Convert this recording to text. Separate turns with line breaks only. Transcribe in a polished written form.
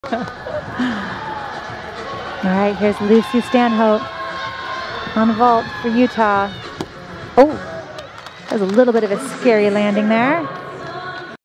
All right, here's Lucy Stanhope on vault for Utah. Oh, that was a little bit of a scary landing there.